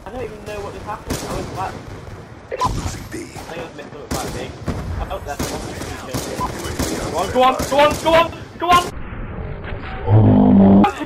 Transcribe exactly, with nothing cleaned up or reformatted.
I don't even know what just happened. I was like... Losing B. I think I was mixed up with quite big. Oh, that's the one. Go on, go on, go on, go on, go on!